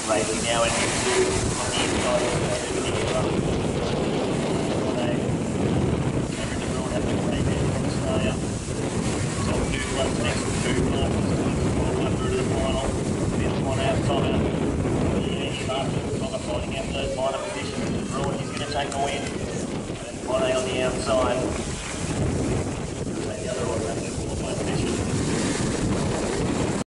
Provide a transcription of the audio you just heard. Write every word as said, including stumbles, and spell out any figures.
racing now into on the inside of the Nicola. Cameron de Bruin having a great day from Australia. Top two blokes next to two blokes. twelve one through to the final. Fifth one outside. Yeah, Martin Connor fighting out those minor positions. De Bruin, he's going to take the win. And then Bonnet on the outside.